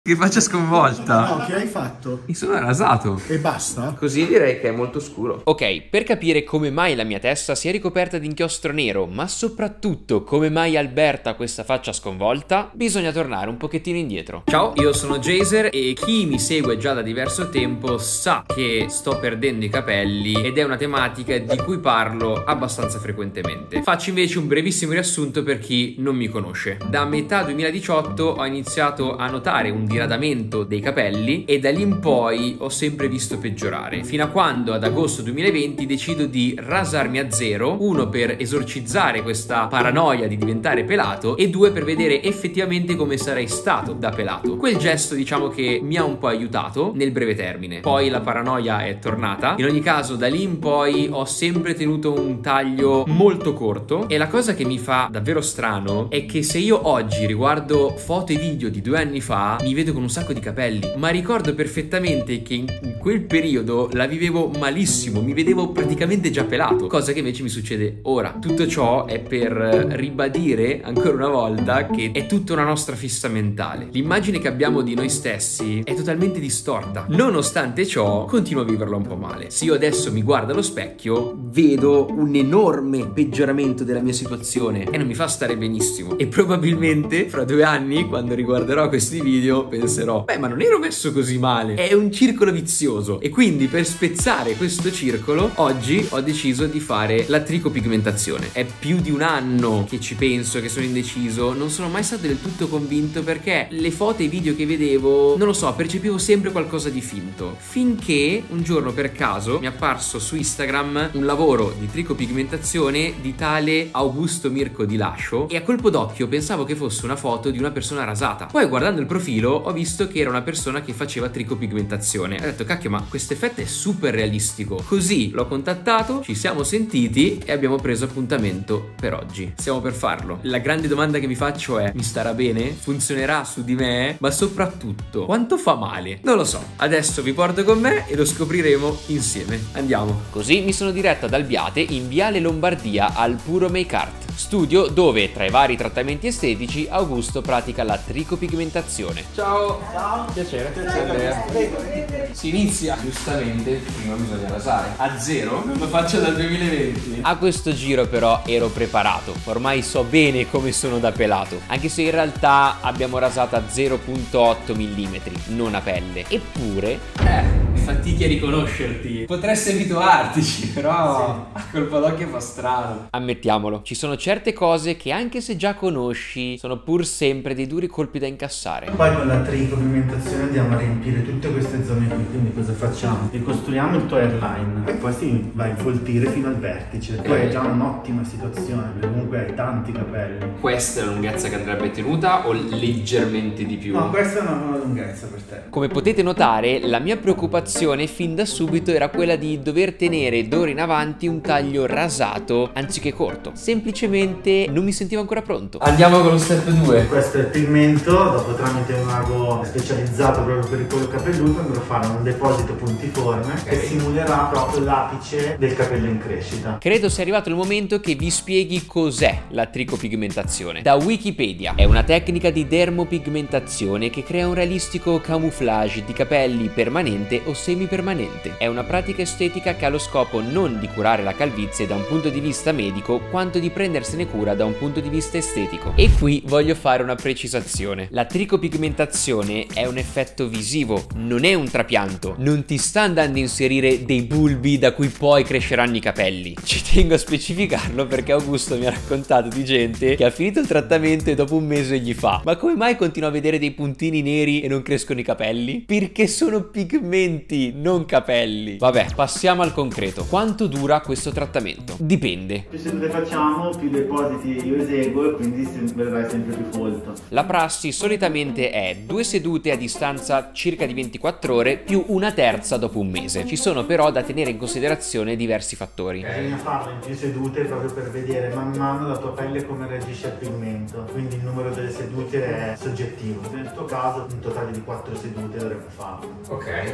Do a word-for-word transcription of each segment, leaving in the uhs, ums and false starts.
Che faccia sconvolta. No, che hai fatto? Mi sono rasato. E basta? Così direi che è molto scuro. Ok, per capire come mai la mia testa si è ricoperta di inchiostro nero, ma soprattutto come mai Alberta ha questa faccia sconvolta, bisogna tornare un pochettino indietro. Ciao, io sono Jaser e chi mi segue già da diverso tempo sa che sto perdendo i capelli ed è una tematica di cui parlo abbastanza frequentemente. Faccio invece un brevissimo riassunto per chi non mi conosce. Da metà duemiladiciotto ho iniziato a notare un diradamento dei capelli e da lì in poi ho sempre visto peggiorare, fino a quando ad agosto duemilaventi decido di rasarmi a zero, uno per esorcizzare questa paranoia di diventare pelato e due per vedere effettivamente come sarei stato da pelato. Quel gesto diciamo che mi ha un po' aiutato nel breve termine, poi la paranoia è tornata. In ogni caso da lì in poi ho sempre tenuto un taglio molto corto e la cosa che mi fa davvero strano è che se io oggi riguardo foto e video di due anni fa mi vedo con un sacco di capelli, ma ricordo perfettamente che in, in quel periodo la vivevo malissimo, mi vedevo praticamente già pelato, cosa che invece mi succede ora. Tutto ciò è per ribadire ancora una volta che è tutta una nostra fissa mentale. L'immagine che abbiamo di noi stessi è totalmente distorta. Nonostante ciò continuo a viverla un po' male. Se io adesso mi guardo allo specchio vedo un enorme peggioramento della mia situazione e non mi fa stare benissimo, e probabilmente fra due anni, quando riguarderò questi video, penserò beh, ma non ero messo così male. È un circolo vizioso e quindi per spezzare questo circolo oggi ho deciso di fare la tricopigmentazione. È più di un anno che ci penso, che sono indeciso, non sono mai stato del tutto convinto perché le foto e i video che vedevo, non lo so, percepivo sempre qualcosa di finto, finché un giorno per caso mi è apparso su Instagram un lavoro di tricopigmentazione di tale Augusto Mirko Di Lascio e a colpo d'occhio pensavo che fosse una foto di una persona rasata. Poi guardando il profilo ho visto che era una persona che faceva tricopigmentazione. Ho detto cacchio, ma questo effetto è super realistico. Così l'ho contattato, ci siamo sentiti e abbiamo preso appuntamento per oggi. Stiamo per farlo. La grande domanda che mi faccio è: mi starà bene? Funzionerà su di me? Ma soprattutto, quanto fa male? Non lo so. Adesso vi porto con me e lo scopriremo insieme. Andiamo. Così mi sono diretta ad Albiate in Viale Lombardia al Puro Make Art, studio dove tra i vari trattamenti estetici Augusto pratica la tricopigmentazione. Ciao. Ciao. Piacere. Piacere. Si inizia. Giustamente, prima bisogna rasare. A zero? Lo faccio dal duemilaventi. A questo giro però ero preparato, ormai so bene come sono da pelato, anche se in realtà abbiamo rasato a zero virgola otto millimetri, non a pelle. Eppure Eh, fatichi a riconoscerti. Potresti abituartici, però a colpo d'occhio fa strano. ammettiamolo, ci sono certe cose che anche se già conosci sono pur sempre dei duri colpi da incassare. Poi con la tricopigmentazione andiamo a riempire tutte queste zone qui, quindi cosa facciamo? Ricostruiamo il tuo hairline e poi si va a infoltire fino al vertice. Tu hai già un'ottima situazione, perché comunque hai tanti capelli. Questa è la lunghezza che andrebbe tenuta o leggermente di più? No, questa è una buona lunghezza per te. Come potete notare, la mia preoccupazione fin da subito era quella di dover tenere d'ora in avanti un taglio rasato anziché corto. Semplicemente non mi sentivo ancora pronto. Andiamo con lo step due. Questo è il pigmento, dopo tramite un ago specializzato proprio per il collo capelluto andrò a fare un deposito puntiforme Ok. che simulerà proprio l'apice del capello in crescita. Credo sia arrivato il momento che vi spieghi cos'è la tricopigmentazione. Da Wikipedia: è una tecnica di dermopigmentazione che crea un realistico camouflage di capelli permanente o semipermanente. È una pratica estetica che ha lo scopo non di curare la calvizie da un punto di vista medico, quanto di prendersene cura da un punto di vista estetico. E qui voglio fare una precisazione: la tricopigmentazione è un effetto visivo, non è un trapianto. Non ti sta andando a inserire dei bulbi da cui poi cresceranno i capelli. Ci tengo a specificarlo perché Augusto mi ha raccontato di gente che ha finito il trattamento e dopo un mese gli fa: ma come mai continuo a vedere dei puntini neri e non crescono i capelli? Perché sono pigmenti, non capelli. Vabbè, passiamo al concreto. Quanto dura questo trattamento? Dipende. Più sedute facciamo, più depositi io eseguo e quindi vedrai sempre più folto. La prassi solitamente è due sedute a distanza circa di ventiquattro ore più una terza dopo un mese. Ci sono però da tenere in considerazione diversi fattori. Bisogna farlo in più sedute proprio per vedere man mano la tua pelle come reagisce al pigmento, quindi il numero delle sedute è soggettivo. Nel tuo caso un totale di quattro sedute dovremmo farlo. Ok. Spoiler,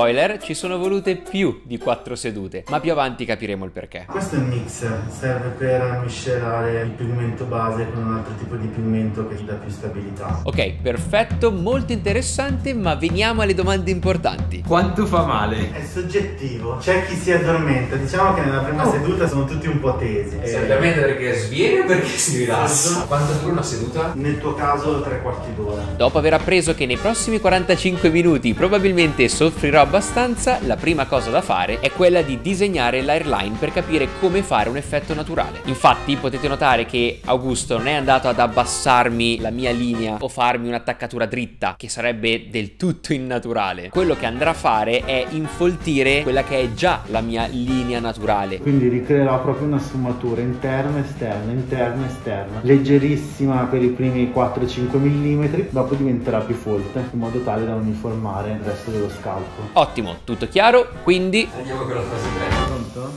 Spoiler, ci sono volute più di quattro sedute, ma più avanti capiremo il perché. Questo è il mixer, serve per miscelare il pigmento base con un altro tipo di pigmento che ti dà più stabilità. Ok, perfetto, molto interessante, ma veniamo alle domande importanti. Quanto fa male? È soggettivo, c'è chi si addormenta, diciamo che nella prima oh. seduta sono tutti un po' tesi. Si addormenta perché sviene o perché si rilassa? Quanto dura una seduta? Nel tuo caso tre quarti d'ora. Dopo aver appreso che nei prossimi quarantacinque minuti probabilmente soffrirò abbastanza, la prima cosa da fare è quella di disegnare l'airline per capire come fare un effetto naturale. Infatti potete notare che Augusto non è andato ad abbassarmi la mia linea o farmi un'attaccatura dritta, che sarebbe del tutto innaturale. Quello che andrà a fare è infoltire quella che è già la mia linea naturale. Quindi ricreerò proprio una sfumatura interna, esterna, interna, esterna, leggerissima per i primi quattro cinque millimetri, dopo diventerà più folta in modo tale da uniformare il resto dello scalpo. Ottimo, tutto chiaro, quindi andiamo con la fase tre. Pronto?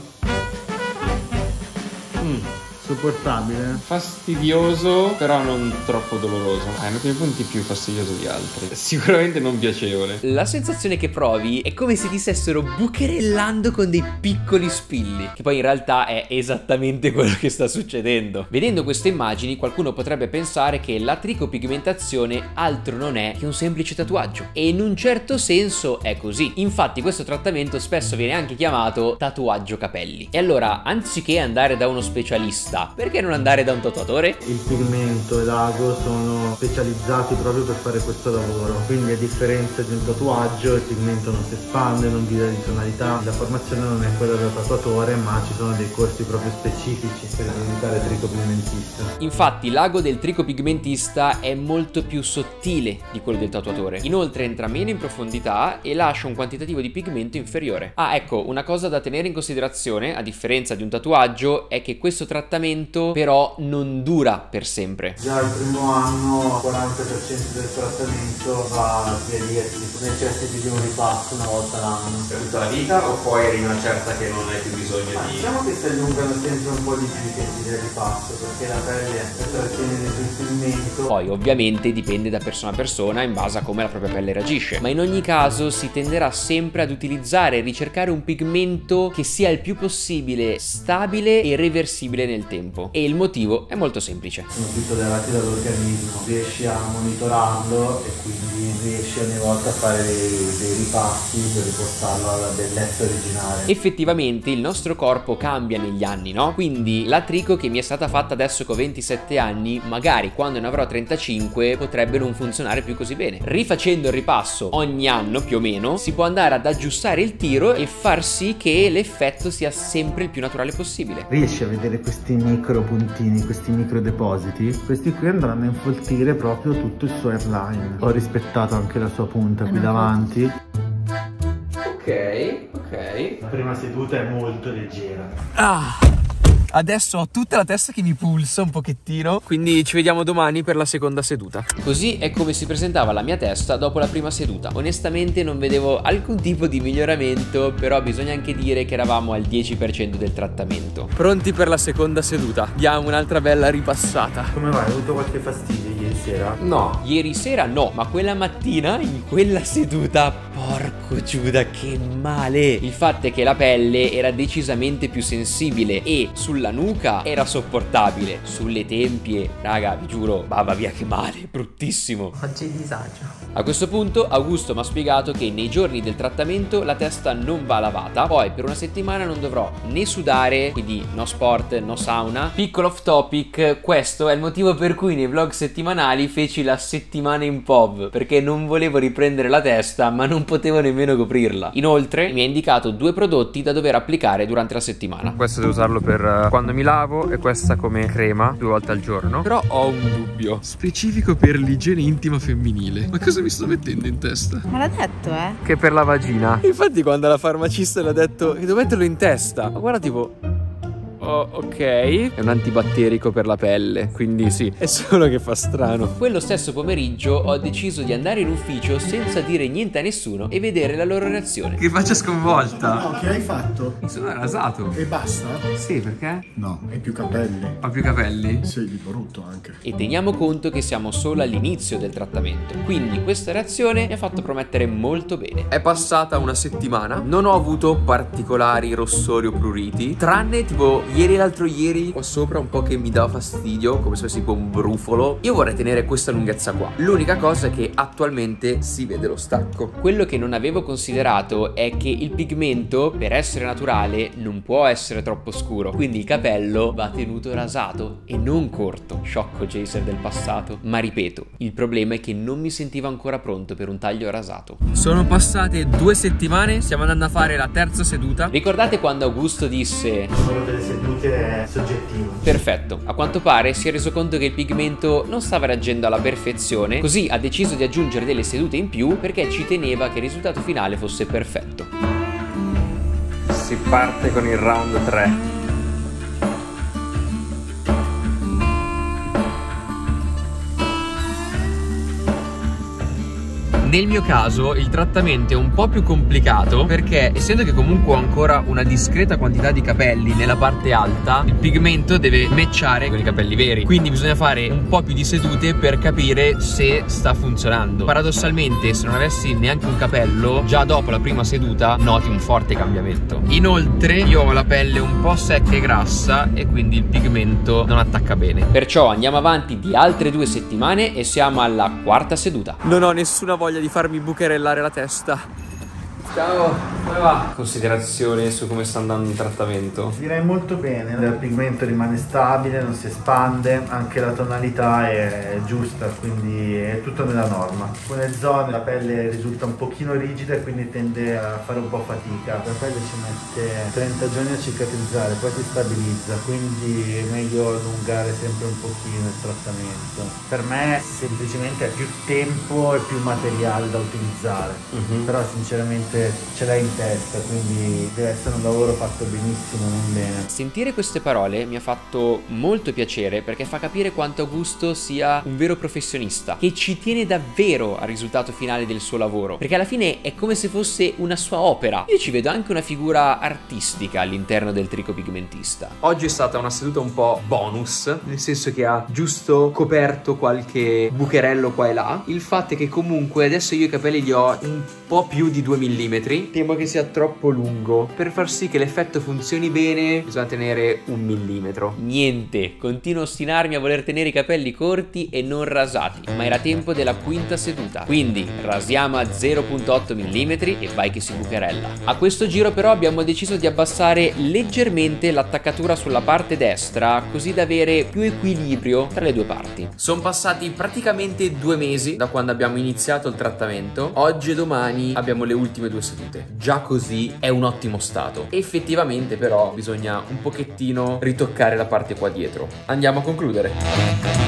Mm. Sopportabile, fastidioso, però non troppo doloroso. Ha in alcuni punti più fastidioso di altri. Sicuramente non piacevole. La sensazione che provi è come se ti stessero bucherellando con dei piccoli spilli, che poi in realtà è esattamente quello che sta succedendo. Vedendo queste immagini qualcuno potrebbe pensare che la tricopigmentazione altro non è che un semplice tatuaggio, e in un certo senso è così. Infatti questo trattamento spesso viene anche chiamato tatuaggio capelli. E allora, anziché andare da uno specialista, perché non andare da un tatuatore? Il pigmento e l'ago sono specializzati proprio per fare questo lavoro, quindi a differenza di un tatuaggio il pigmento non si espande, non vive di tonalità. La formazione non è quella del tatuatore, ma ci sono dei corsi proprio specifici per diventare tricopigmentista. Infatti l'ago del tricopigmentista è molto più sottile di quello del tatuatore, inoltre entra meno in profondità e lascia un quantitativo di pigmento inferiore. Ah, ecco, una cosa da tenere in considerazione, a differenza di un tatuaggio, è che questo trattamento però non dura per sempre. Già il primo anno quaranta per cento del trattamento va via via, necessiti di un ripasso una volta l'anno. Per tutta la vita o poi arrivi una certa che non hai più bisogno Ma di... diciamo che si allungano sempre un po' di più i tempi del ripasso, perché la pelle trattiene dentro il pigmento. Poi ovviamente dipende da persona a persona in base a come la propria pelle reagisce, ma in ogni caso si tenderà sempre ad utilizzare e ricercare un pigmento che sia il più possibile stabile e reversibile nel tempo. E il motivo è molto semplice. Sono più tollerati dall'organismo, riesci a monitorarlo e quindi riesci ogni volta a fare dei, dei ripassi per riportarlo alla bellezza originale. Effettivamente il nostro corpo cambia negli anni, no? Quindi la trico che mi è stata fatta adesso che ho ventisette anni, magari quando ne avrò trentacinque potrebbe non funzionare più così bene. Rifacendo il ripasso ogni anno più o meno si può andare ad aggiustare il tiro e far sì che l'effetto sia sempre il più naturale possibile. Riesci a vedere questi micro puntini, questi micro depositi? Questi qui andranno a infoltire proprio tutto il suo hairline. Ho rispettato anche la sua punta qui davanti. Ok, ok. La prima seduta è molto leggera. Ah! Adesso ho tutta la testa che mi pulsa un pochettino, quindi ci vediamo domani per la seconda seduta. Così è come si presentava la mia testa dopo la prima seduta. Onestamente non vedevo alcun tipo di miglioramento, però bisogna anche dire che eravamo al dieci per cento del trattamento. Pronti per la seconda seduta? Diamo un'altra bella ripassata. Come vai? Hai avuto qualche fastidio ieri sera? No, ieri sera no, ma quella mattina in quella seduta, porco Giuda, che male. Il fatto è che la pelle era decisamente più sensibile e sul la nuca era sopportabile, sulle tempie, raga, vi giuro, mamma mia che male, bruttissimo. Oggi disagio. A questo punto Augusto mi ha spiegato che nei giorni del trattamento la testa non va lavata, poi per una settimana non dovrò né sudare, quindi no sport, no sauna. Piccolo off topic, questo è il motivo per cui nei vlog settimanali feci la settimana in P O V, perché non volevo riprendere la testa ma non potevo nemmeno coprirla. Inoltre mi ha indicato due prodotti da dover applicare durante la settimana. Questo devo usarlo per quando mi lavo e questa come crema due volte al giorno. Però ho un dubbio specifico per l'igiene intima femminile. Ma cosa mi sto mettendo in testa? Ma l'ha detto, eh? Che per la vagina. Infatti quando la farmacista le ha detto che devo metterlo in testa, ma guarda tipo... Oh, ok. È un antibatterico per la pelle, quindi sì, è solo che fa strano. Quello stesso pomeriggio ho deciso di andare in ufficio senza dire niente a nessuno e vedere la loro reazione. Che faccia sconvolta. No, che hai fatto? Mi sono rasato. E basta? Sì, perché? No, hai più capelli. Ho più capelli? Sei di brutto anche. E teniamo conto che siamo solo all'inizio del trattamento, quindi questa reazione mi ha fatto promettere molto bene. È passata una settimana, non ho avuto particolari rossori o pruriti, tranne tipo ieri e l'altro ieri qua sopra un po' che mi dava fastidio, come se fosse tipo un brufolo. Io vorrei tenere questa lunghezza qua. L'unica cosa è che attualmente si vede lo stacco. Quello che non avevo considerato è che il pigmento, per essere naturale, non può essere troppo scuro, quindi il capello va tenuto rasato e non corto. Sciocco Jaser del passato. Ma ripeto, il problema è che non mi sentivo ancora pronto per un taglio rasato. Sono passate due settimane, stiamo andando a fare la terza seduta. Ricordate quando Augusto disse: Quello delle sedute è soggettivo. perfetto, a quanto pare si è reso conto che il pigmento non stava reagendo alla perfezione, così ha deciso di aggiungere delle sedute in più perché ci teneva che il risultato finale fosse perfetto. Si parte con il round tre. Nel mio caso il trattamento è un po' più complicato perché, essendo che comunque ho ancora una discreta quantità di capelli nella parte alta, il pigmento deve matchare con i capelli veri, quindi bisogna fare un po' più di sedute per capire se sta funzionando. Paradossalmente, se non avessi neanche un capello, già dopo la prima seduta noti un forte cambiamento. Inoltre io ho la pelle un po' secca e grassa e quindi il pigmento non attacca bene. Perciò andiamo avanti di altre due settimane e siamo alla quarta seduta. Non ho nessuna voglia di farmi bucherellare la testa. Ciao, come va? Considerazioni su come sta andando il trattamento? Direi molto bene, il pigmento rimane stabile, non si espande, anche la tonalità è giusta, quindi è tutto nella norma. In alcune zone la pelle risulta un pochino rigida e quindi tende a fare un po' fatica. La pelle ci mette trenta giorni a cicatrizzare, poi si stabilizza, quindi è meglio allungare sempre un pochino il trattamento. Per me semplicemente è più tempo e più materiale da utilizzare, uh-huh. Però sinceramente ce l'hai in testa, quindi deve essere un lavoro fatto benissimo, non bene. Sentire queste parole mi ha fatto molto piacere perché fa capire quanto Augusto sia un vero professionista che ci tiene davvero al risultato finale del suo lavoro, perché alla fine è come se fosse una sua opera. Io ci vedo anche una figura artistica all'interno del tricopigmentista. Oggi è stata una seduta un po' bonus, nel senso che ha giusto coperto qualche bucherello qua e là. Il fatto è che comunque adesso io i capelli li ho un po' più di due millimetri. Temo che sia troppo lungo. Per far sì che l'effetto funzioni bene bisogna tenere un millimetro. Niente, continuo a ostinarmi a voler tenere i capelli corti e non rasati, ma era tempo della quinta seduta, quindi rasiamo a zero virgola otto millimetri e vai che si bucherella. A questo giro però abbiamo deciso di abbassare leggermente l'attaccatura sulla parte destra, così da avere più equilibrio tra le due parti. Sono passati praticamente due mesi da quando abbiamo iniziato il trattamento. Oggi e domani abbiamo le ultime due sedute. Già così è un ottimo stato. Effettivamente però bisogna un pochettino ritoccare la parte qua dietro. Andiamo a concludere.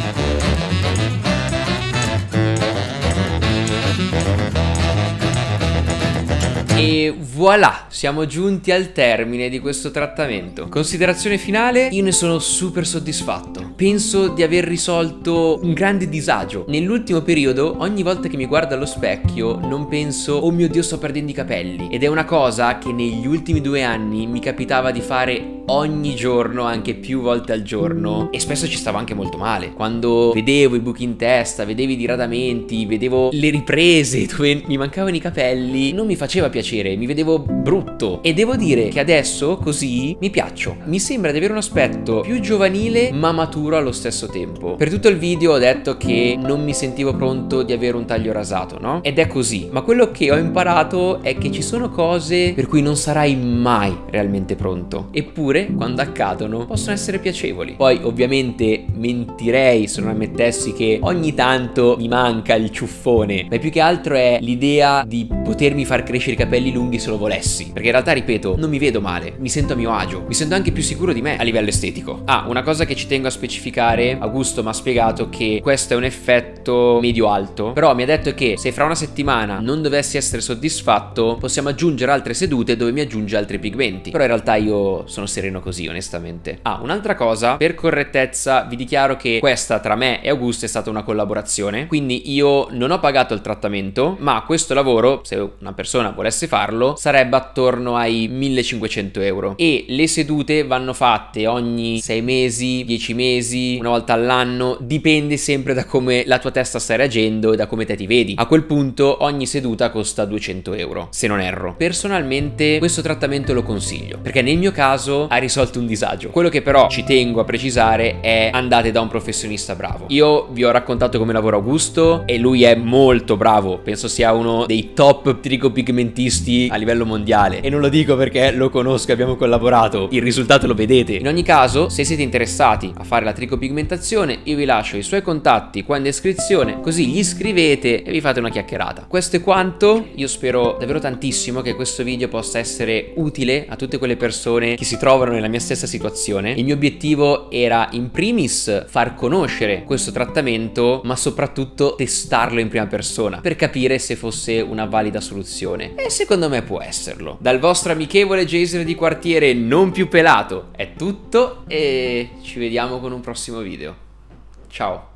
E voilà, siamo giunti al termine di questo trattamento. Considerazione finale, io ne sono super soddisfatto. Penso di aver risolto un grande disagio. Nell'ultimo periodo, ogni volta che mi guardo allo specchio, non penso "oh mio Dio, sto perdendo i capelli". Ed è una cosa che negli ultimi due anni mi capitava di fare ogni giorno, anche più volte al giorno, e spesso ci stavo anche molto male. Quando vedevo i buchi in testa, vedevo i diradamenti, vedevo le riprese dove mi mancavano i capelli, non mi faceva piacere, mi vedevo brutto. E devo dire che adesso così mi piaccio. Mi sembra di avere un aspetto più giovanile ma maturo allo stesso tempo. Per tutto il video ho detto che non mi sentivo pronto di avere un taglio rasato, no? Ed è così. Ma quello che ho imparato è che ci sono cose per cui non sarai mai realmente pronto, eppure quando accadono possono essere piacevoli. Poi ovviamente mentirei se non ammettessi che ogni tanto mi manca il ciuffone, ma più che altro è l'idea di potermi far crescere i capelli capelli lunghi se lo volessi, perché in realtà, ripeto, non mi vedo male, mi sento a mio agio, mi sento anche più sicuro di me a livello estetico. Ah, una cosa che ci tengo a specificare: Augusto mi ha spiegato che questo è un effetto medio-alto, però mi ha detto che se fra una settimana non dovessi essere soddisfatto possiamo aggiungere altre sedute dove mi aggiunge altri pigmenti, però in realtà io sono sereno così, onestamente. Ah, un'altra cosa, per correttezza vi dichiaro che questa tra me e Augusto è stata una collaborazione, quindi io non ho pagato il trattamento, ma questo lavoro, se una persona volesse farlo, sarebbe attorno ai millecinquecento euro, e le sedute vanno fatte ogni sei mesi, dieci mesi, una volta all'anno, dipende sempre da come la tua testa sta reagendo e da come te ti vedi. A quel punto ogni seduta costa duecento euro, se non erro. Personalmente questo trattamento lo consiglio, perché nel mio caso ha risolto un disagio. Quello che però ci tengo a precisare è: andate da un professionista bravo. Io vi ho raccontato come lavora Augusto e lui è molto bravo, penso sia uno dei top tricopigmentisti a livello mondiale, e non lo dico perché lo conosco e abbiamo collaborato, il risultato lo vedete. In ogni caso, se siete interessati a fare la tricopigmentazione, io vi lascio i suoi contatti qua in descrizione, così gli scrivete e vi fate una chiacchierata. Questo è quanto. Io spero davvero tantissimo che questo video possa essere utile a tutte quelle persone che si trovano nella mia stessa situazione. Il mio obiettivo era in primis far conoscere questo trattamento, ma soprattutto testarlo in prima persona per capire se fosse una valida soluzione, e secondo me può esserlo. Dal vostro amichevole Jason di quartiere non più pelato è tutto, e ci vediamo con un prossimo video. Ciao.